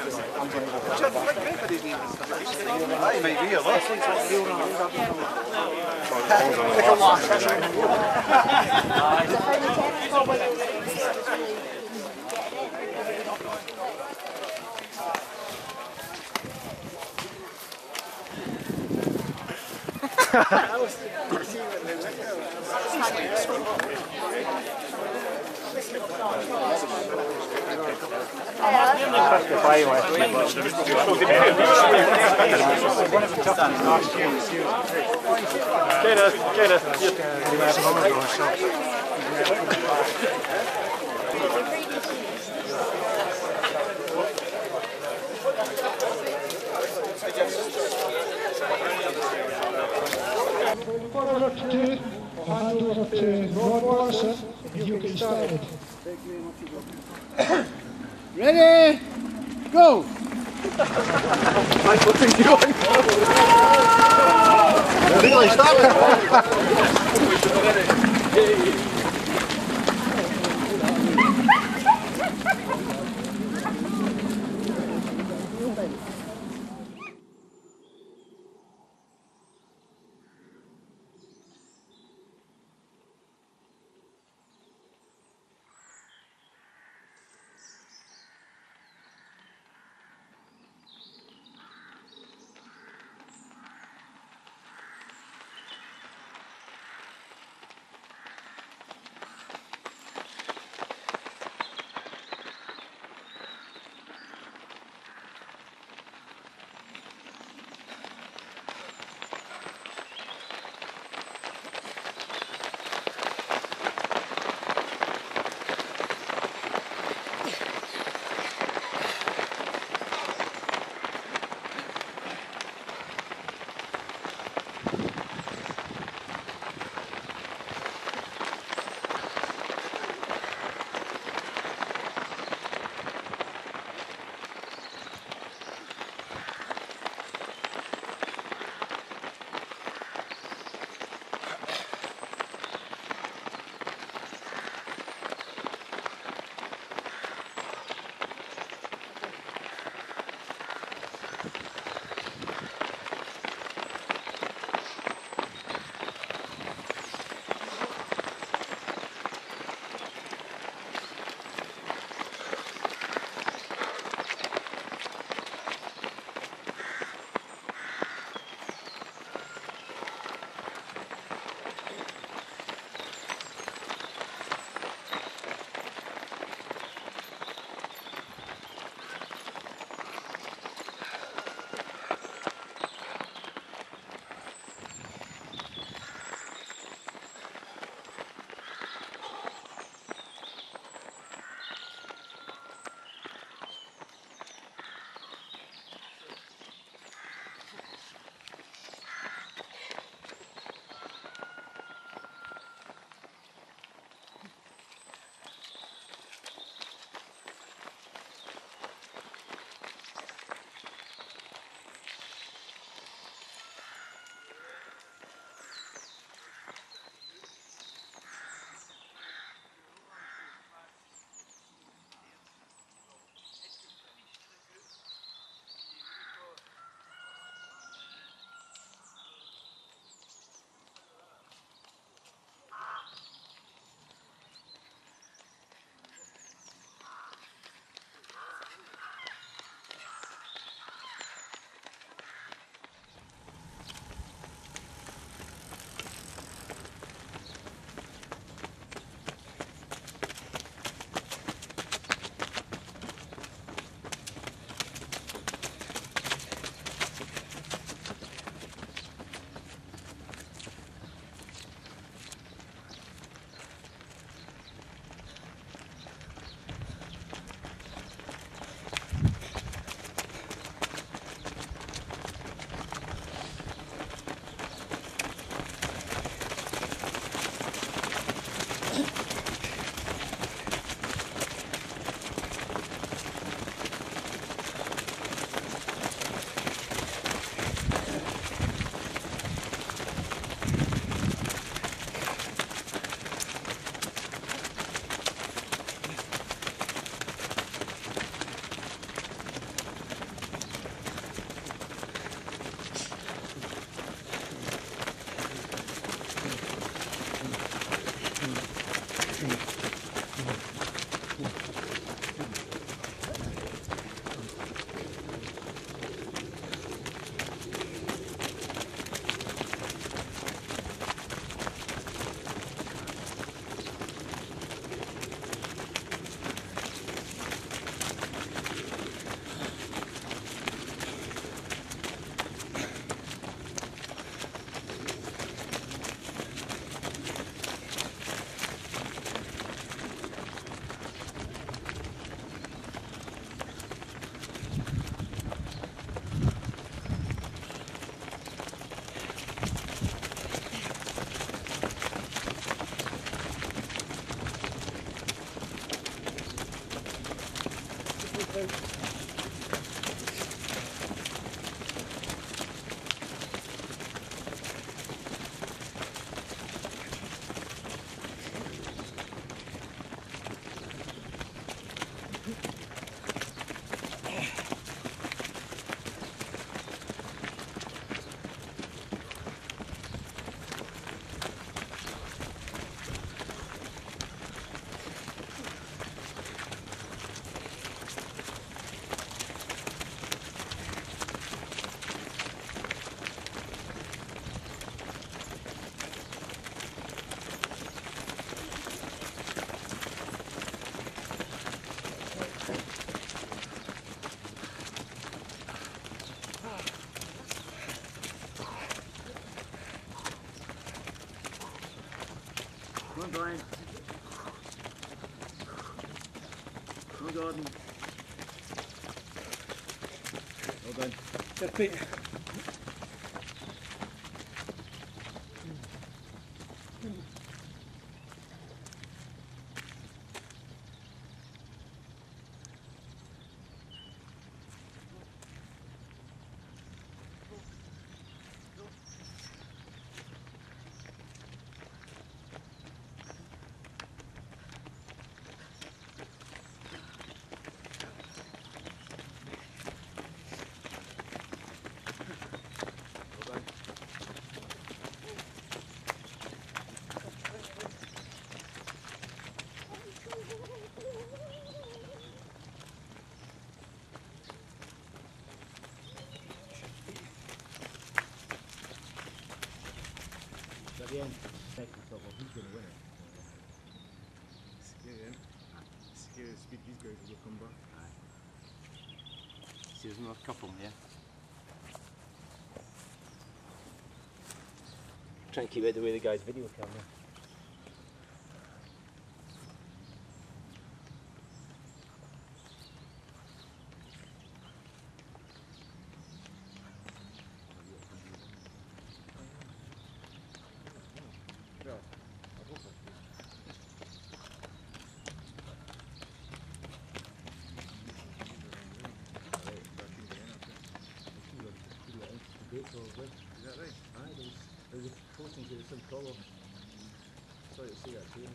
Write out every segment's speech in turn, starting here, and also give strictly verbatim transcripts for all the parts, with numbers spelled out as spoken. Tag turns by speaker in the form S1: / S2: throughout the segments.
S1: Maybe a lot.
S2: Forward to two, hand over to Rod Morrison, and you get started. Ready? Go!
S1: Michael, think you're going. Really stop. Come on, Brian. Come on, Gordon. Well done.
S3: Good feet.
S1: At the end, take yourself off. Who's going to win it?
S4: Scary, eh? Scary the speed these guys will come back.
S1: Aye. See, there's another couple there. Try and keep out the way of the guy's video camera.
S4: Is that right?
S1: Aye, there was, there was a posting to some fellow. Sorry to see that too.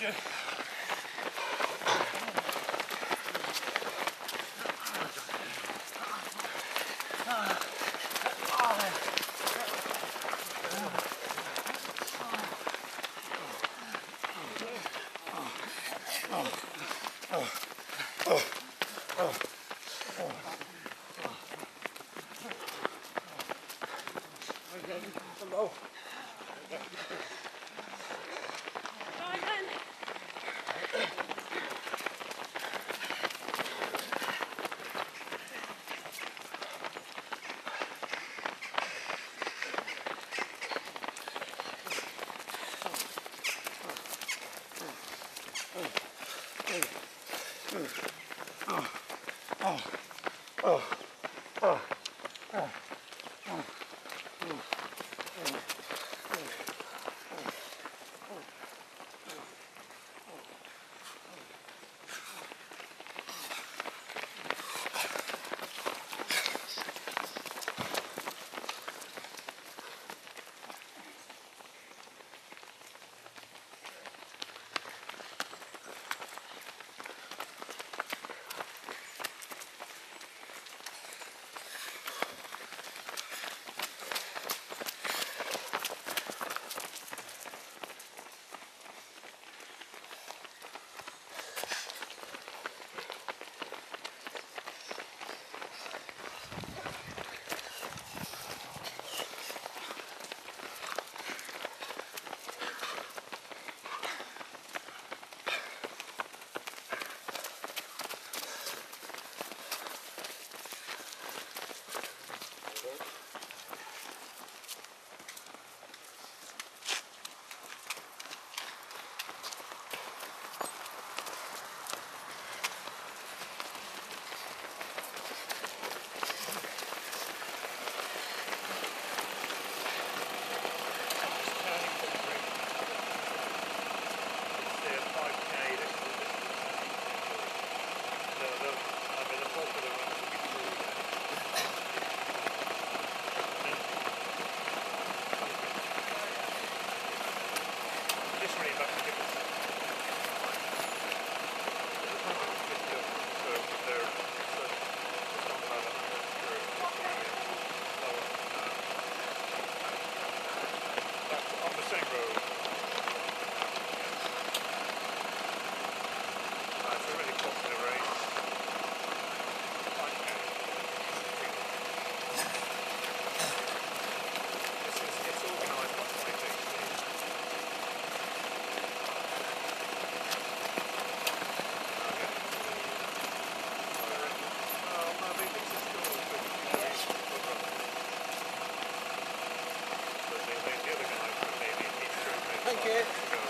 S3: you.
S2: Hello.
S3: Thank you.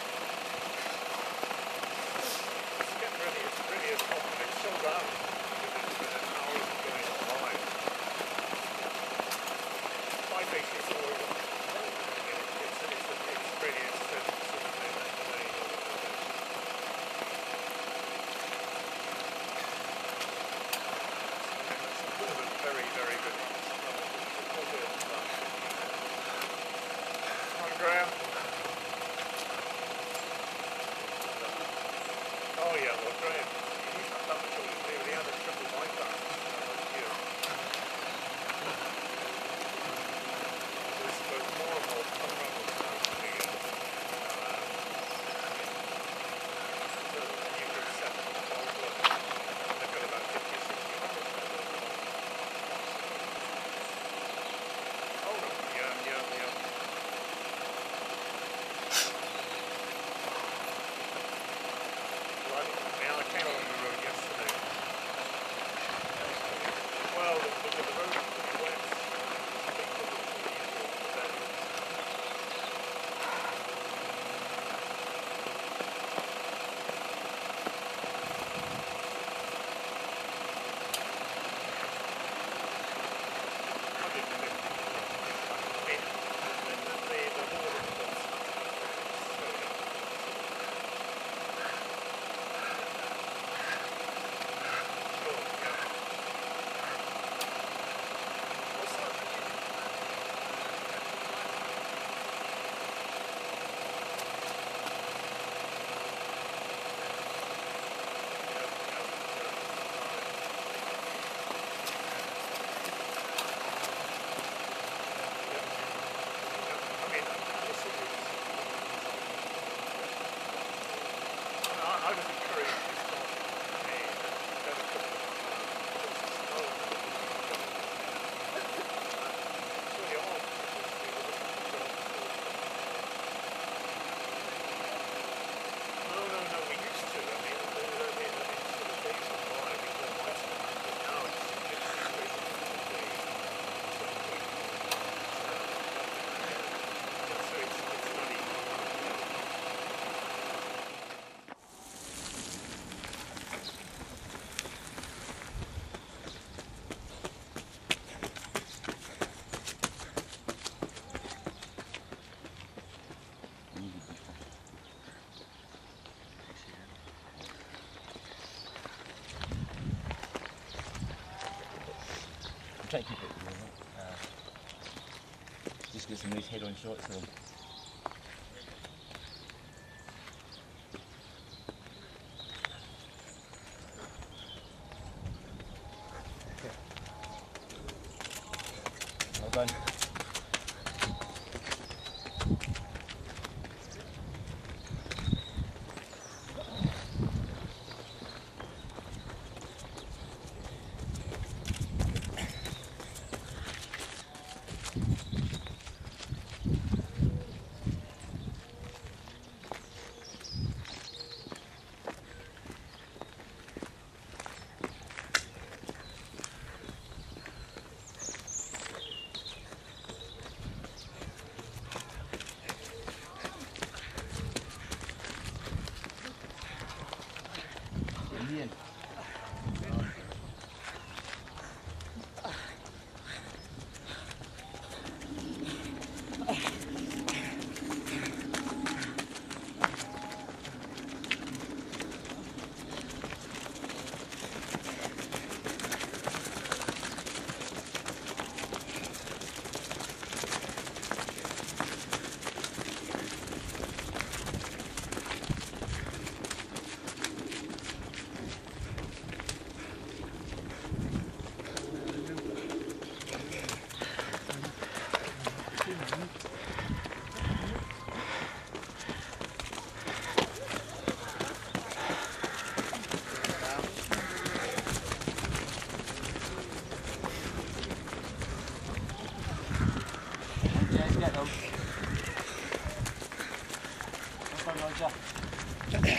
S5: Very, very good. Come on, Graham. Oh yeah, well Graham, he's not that much older than me, but he had a triple bypass last year. There's, there's more and more fun runners now coming in. Um, so you could set them all up. They've got about fifty or sixty runners now. Oh no, yeah, yeah, yeah.
S3: can't keep it moving. Uh, just get some nice head-on shots of them. Well done. Ian. Get them. Well done, Roger.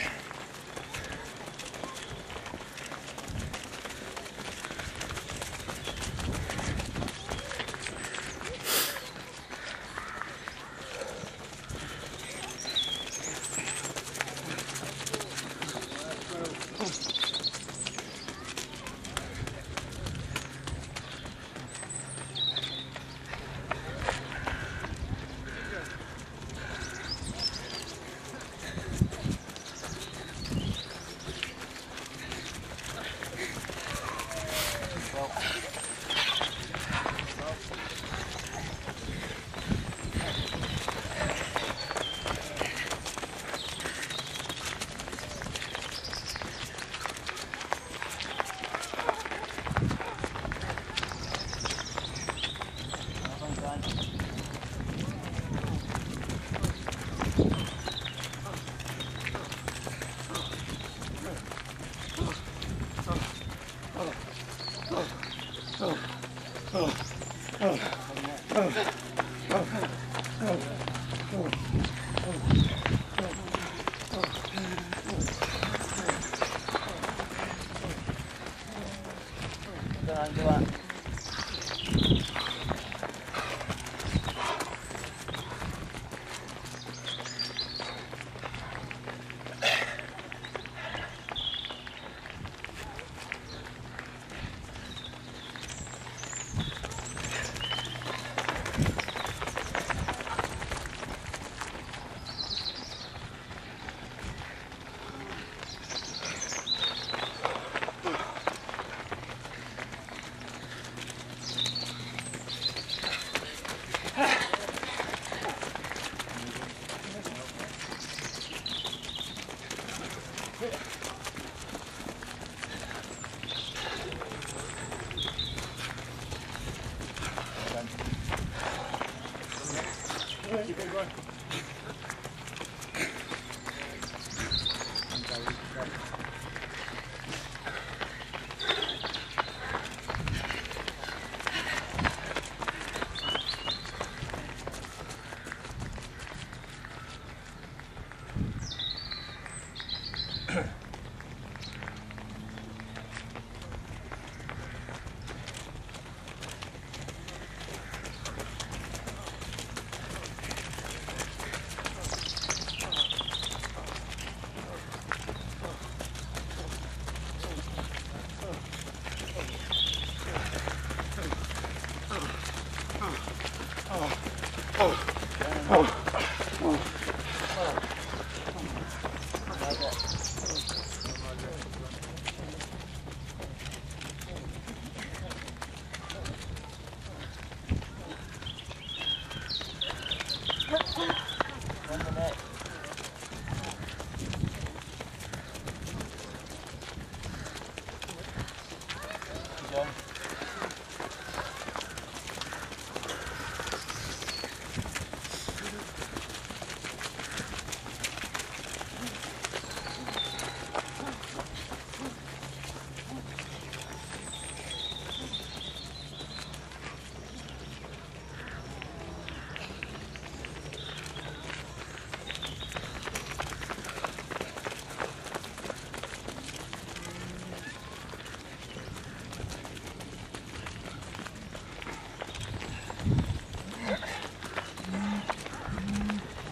S3: Go on.
S1: Keep it going.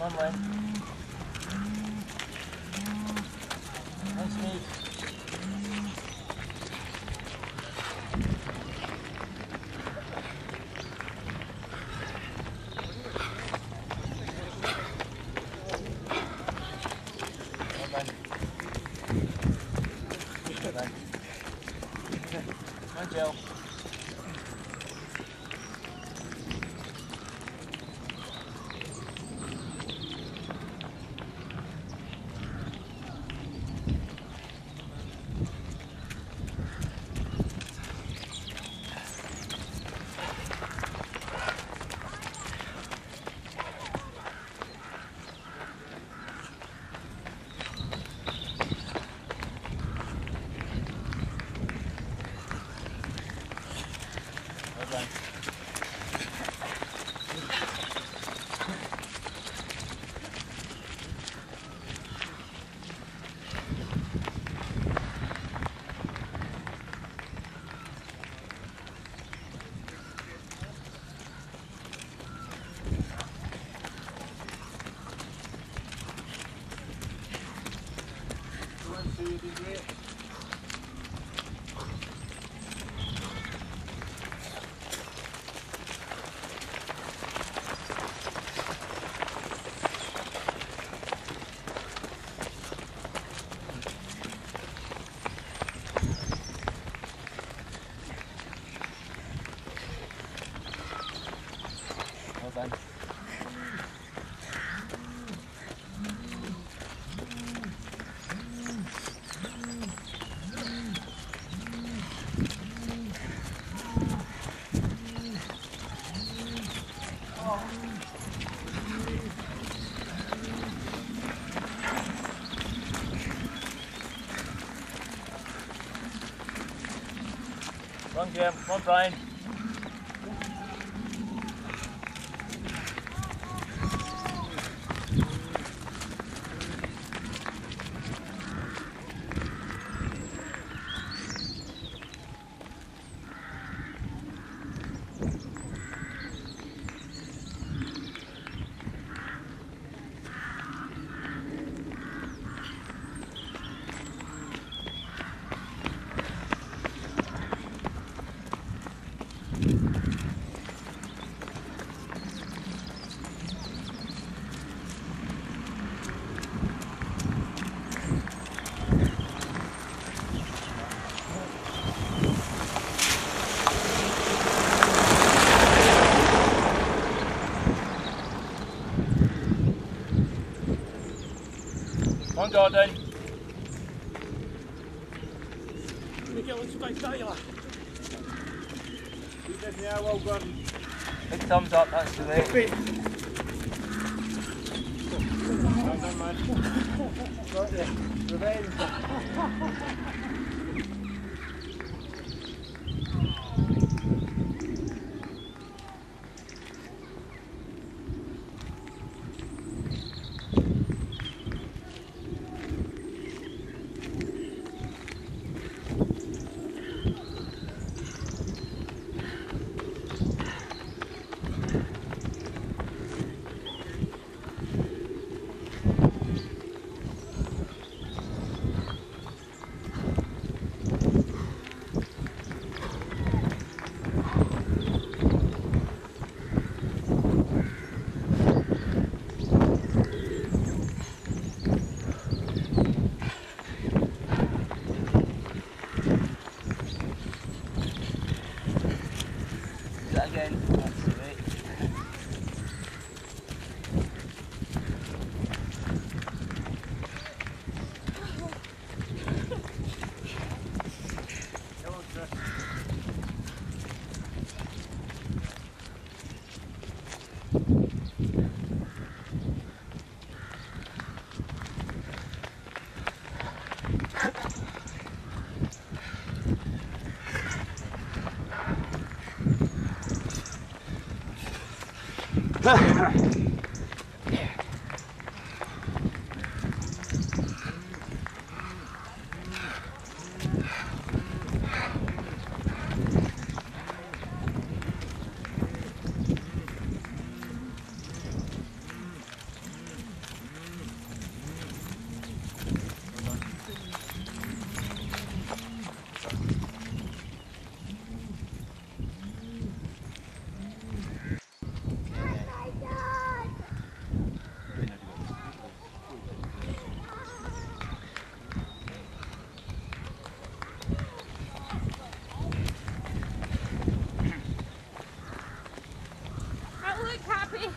S3: Come on, Len. Nice move. Come on, Len. Come on, Jill. Well done. Run, Jim. Come on, Brian. Come on, Gordon.
S4: Keep this now, well done.
S3: Big thumbs up, that's the way.
S4: Well done, man.
S2: Right there. Revenge.
S3: Do that again. That's the way.
S4: Come on, Chris.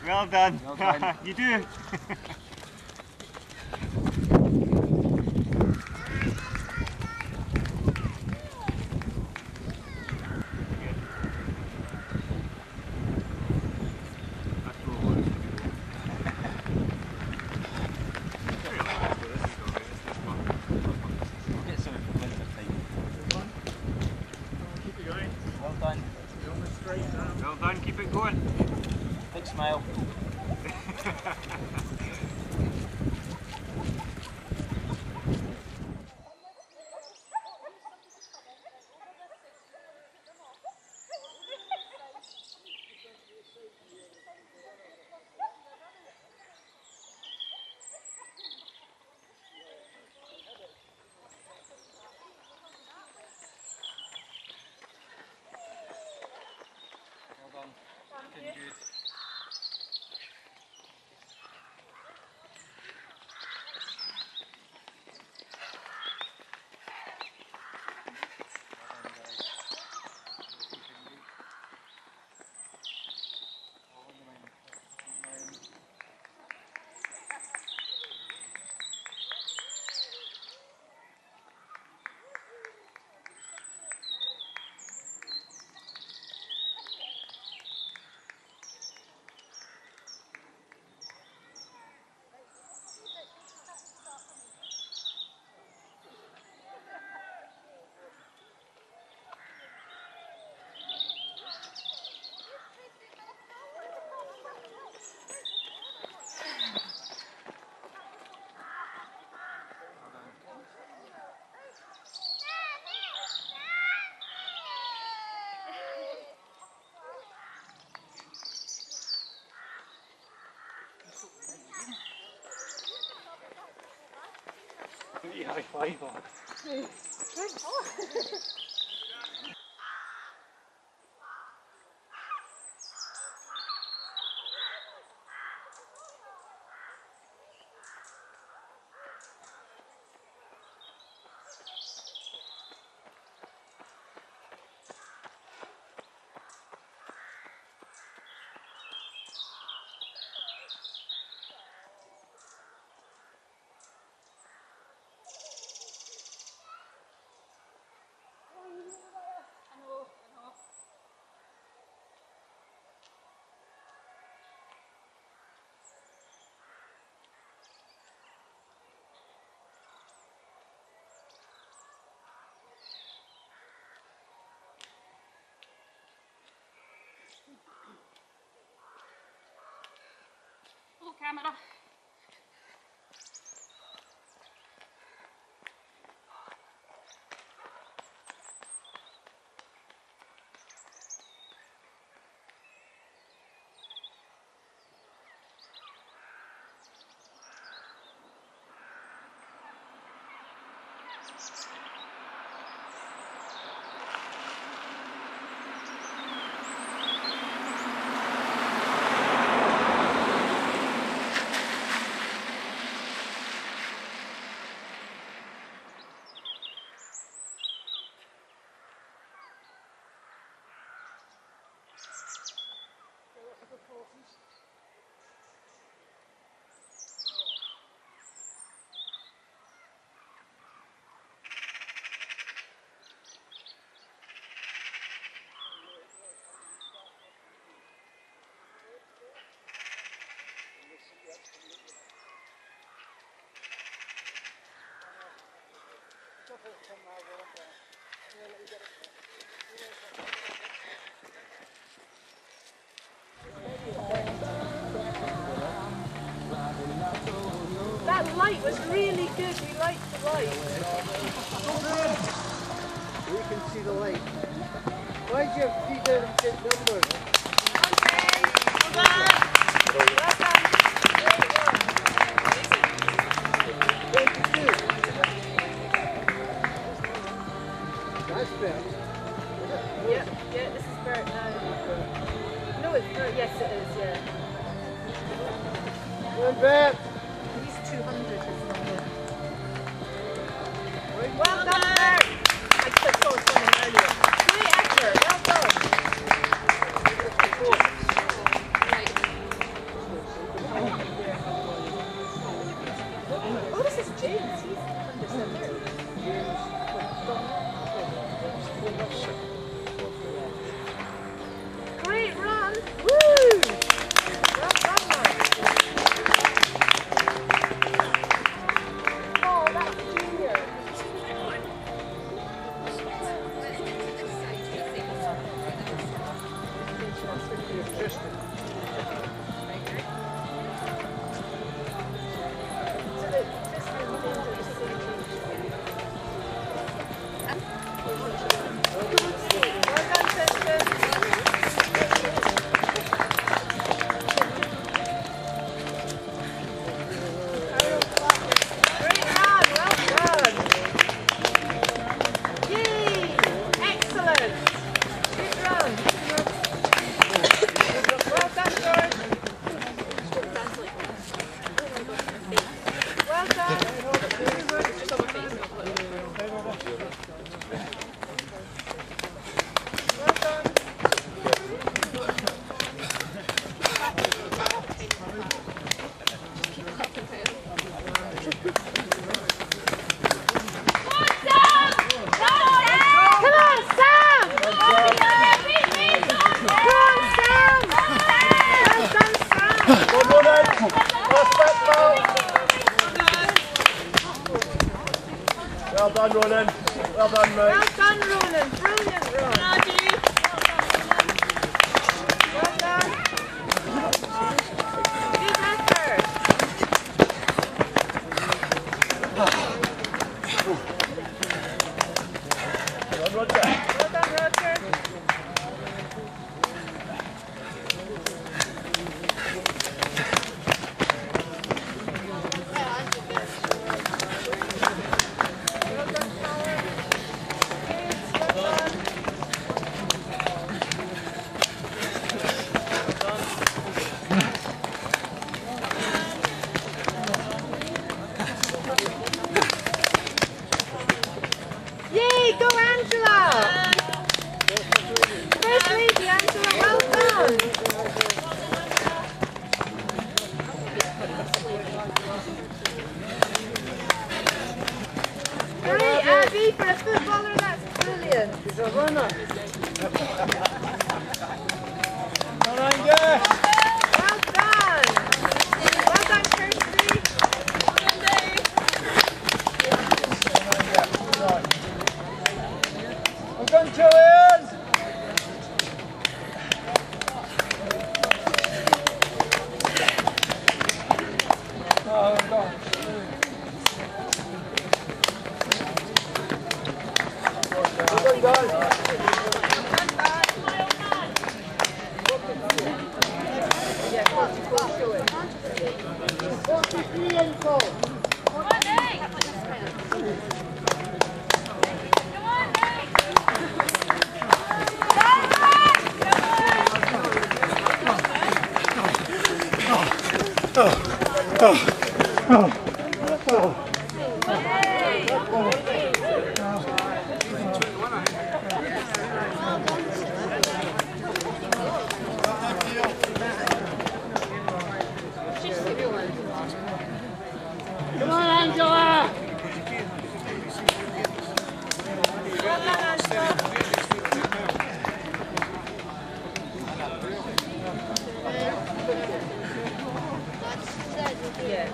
S4: Well done.
S3: Well done.
S4: You do.
S3: Get something for winter time.
S4: Keep it going.
S3: Well done.
S4: You're on the straight now. Well done, keep it going.
S3: Big smile. Well done. Looking good.
S2: High five on.
S6: Oh, camera. That light was really good. We liked the light.
S1: We can see the light. Why do you have three different good numbers?
S6: Well done.
S1: twenty-two. That's fair.
S6: Yep, yeah, this is Bert now. No, it's Bert. Yes, it is, yeah.
S1: One back.
S6: He's two hundred, isn't he? Well done, Bert. I just saw someone earlier. Great effort. Well done. James, he's under seven. Great run! Woo! Well done, man. Oh, that's junior.
S5: Well done, Ronan. Well done, mate.
S6: Well done, Ronan. Brilliant run. Well done. Good effort.
S5: Well done, Roger.
S6: Well done, Roger. Yay, go Angela! First lady Angela, well done! Great, Abby, for a footballer, that's brilliant.
S2: He's a runner.
S6: Well done! Well done, Kirsty!
S2: Well done, Julian. Oh, well done. Well done, guys.
S6: Yeah, come on, go show it.
S2: forty-three info. Come on, Angela!
S6: Well done, Angela. Yeah.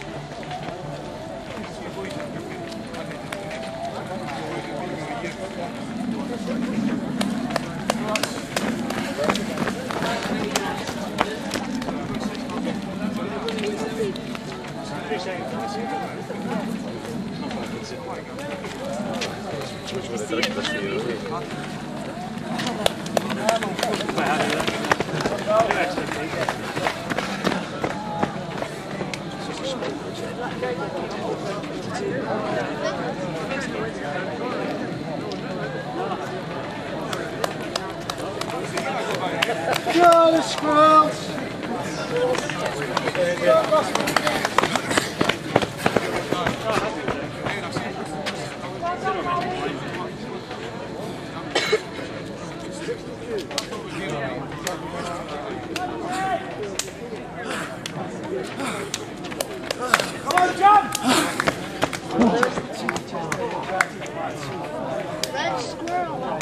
S2: Go, the squirrels! Come on, John!
S7: Red squirrel.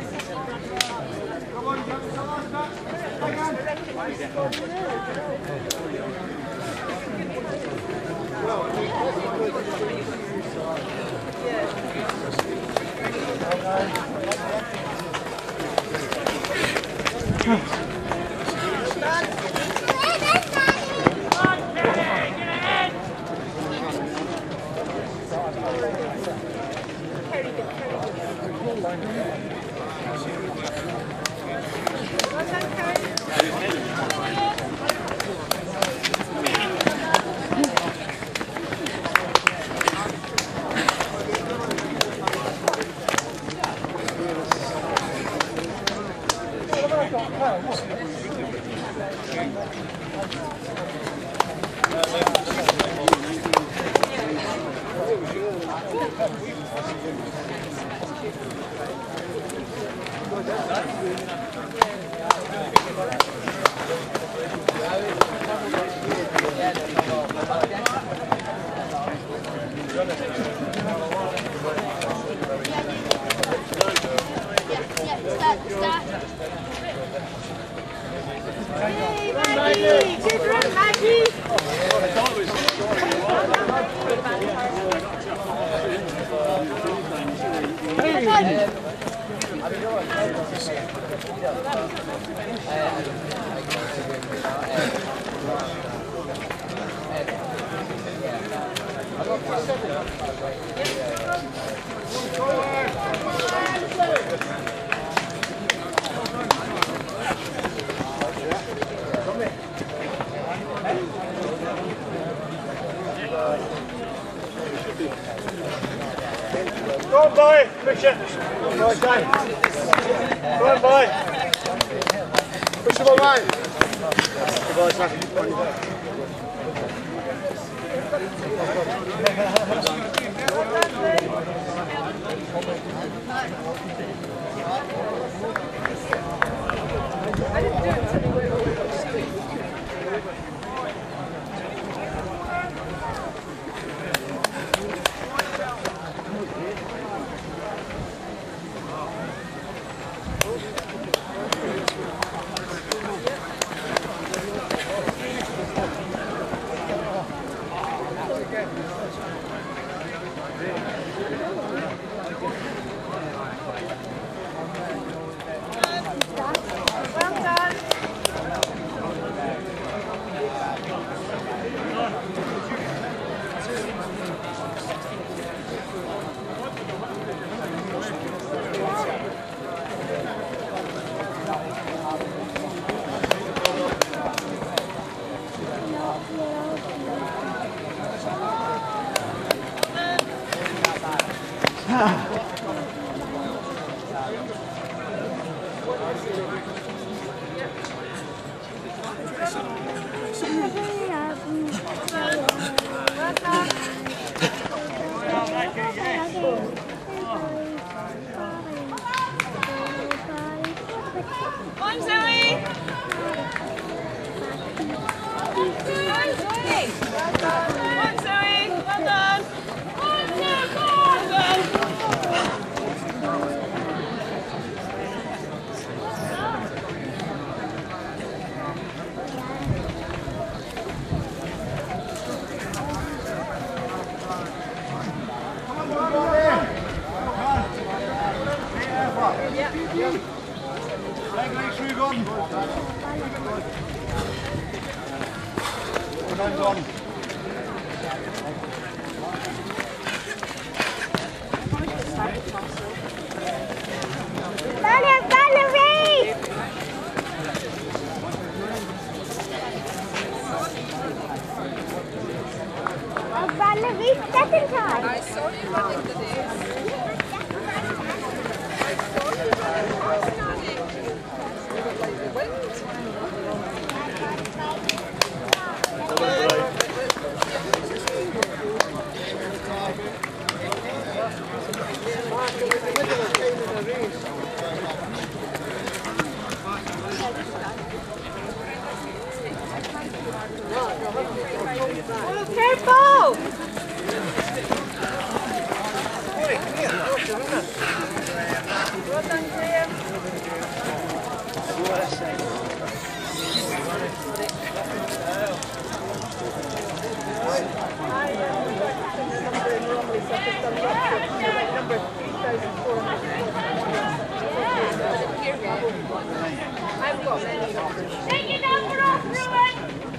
S2: Go on, boy, push it. Go on, Dan. Go on, boy. Push him away. Good boy, son.
S6: I didn't do it until we went over.
S7: On, Zoe! On, Zoe! Well done! On, Zoe! Well done! Second time.
S6: I saw you running the days. I saw you running the
S7: Careful! Take your number off, Ruben!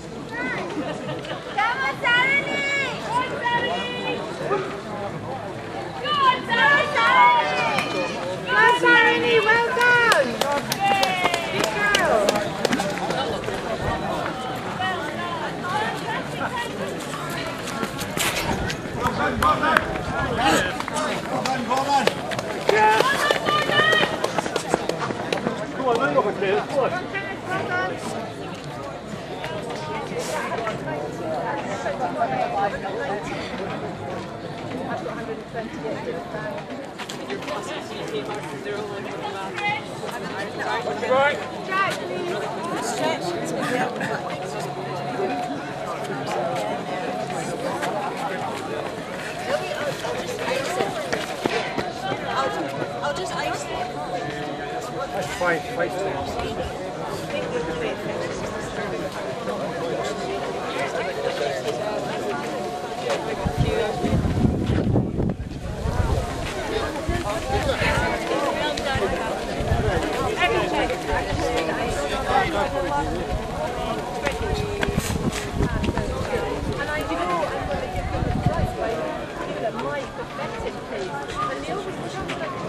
S7: Come on, Saturday! Go on, Saturday! Go on, Saturday! Go on, Saturday! Well done! Good girl!
S2: Come on, move over here. Come on. Right.
S6: I'll just ice it.
S2: That's five, five times.
S6: And I do know I'm going to give them the price by people that might perfect it, please. And the others will come like,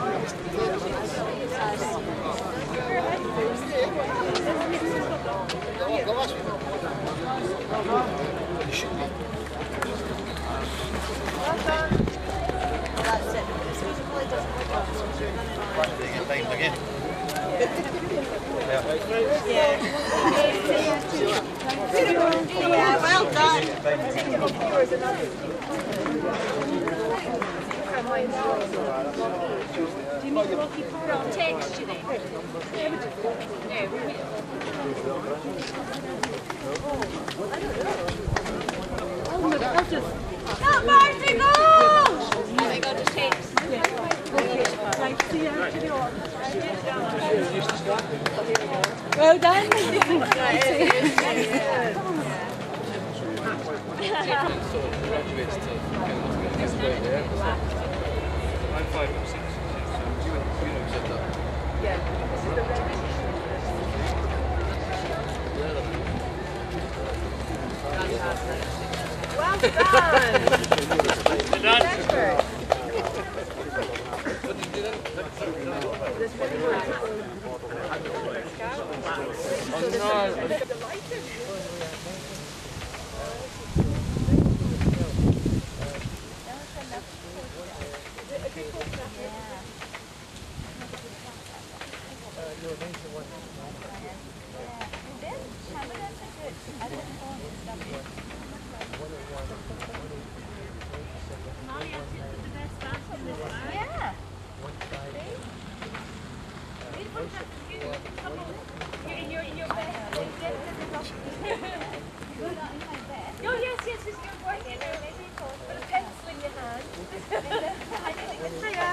S6: well done. That's it. Yeah. Yeah, well done. Do you need Rocky Ford on text, do you think? Oh my God, just... Go, Marcy, go! I think I'll just text. Right, see you after the order. Well done.
S5: I'm five and six. You you know said that.
S6: Yeah. This is the red. Well done.
S5: Well done.
S6: Effort.
S7: Yeah. In your, in your best. Oh yes, yes, just go right in there. Maybe put a pencil in your hand. I don't think it's true.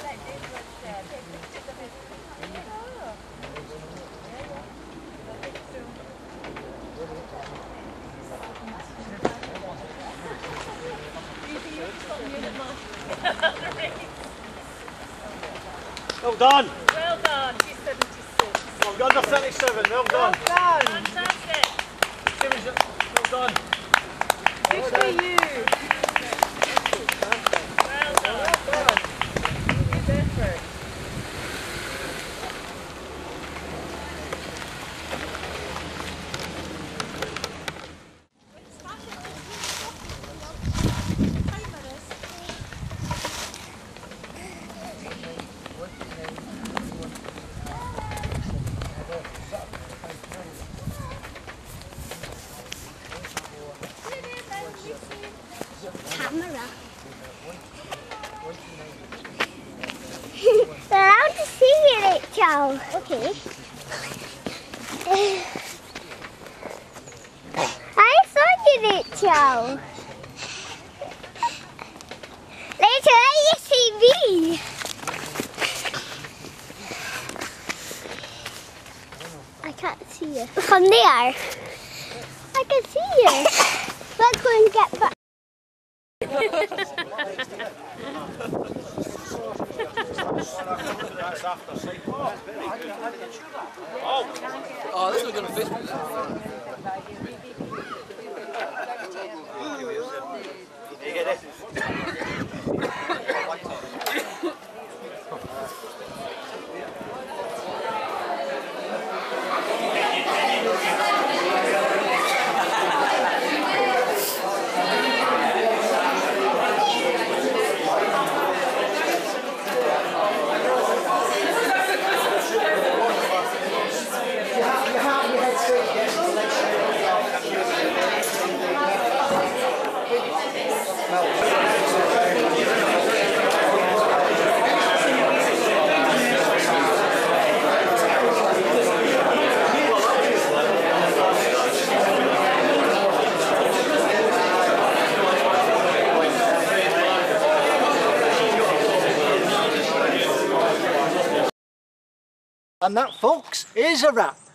S2: Well done.
S6: Well done. She's seventy-six.
S2: Well done, under thirty-seven. Well done.
S6: Well done.
S7: Fantastic.
S2: Well done.
S6: Good for you.
S7: Well done.
S6: Well done. Good effort.
S7: Camera. They're allowed to see it, Joe. Okay. I saw you, Joe. Later, let you see me. I can't see you. From there. I can see you. Let's go and get back.
S5: That's after cycle.
S1: Oh, this is going to fit.
S5: You get it?
S2: And that, folks, is a wrap.